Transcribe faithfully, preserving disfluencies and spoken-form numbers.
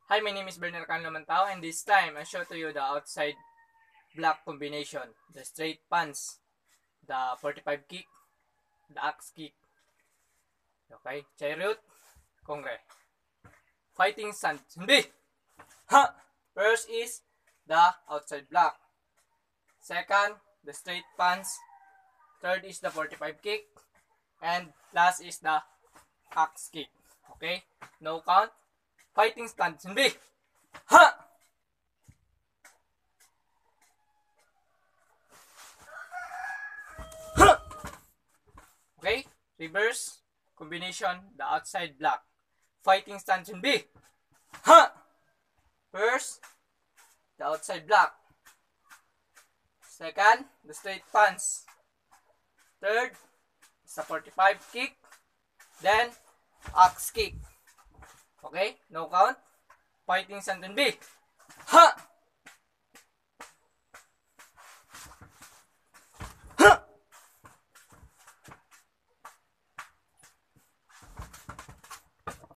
Hi, my name is Bernard Can Lamantao, and this time I show to you the outside block combination, the straight punch, the forty-five kick, the axe kick, okay, chariot, kongre, fighting stand, hindi, ha! First is the outside block, second, the straight punch, third is the forty-five kick, and last is the axe kick, okay, no count, fighting stand, hindi, ha! Okay, reverse combination, the outside block, fighting stance in B. Ha! First, the outside block. Second, the straight punch. Third, is the forty-five kick. Then, axe kick. Okay, no count. Fighting stance in B. Ha!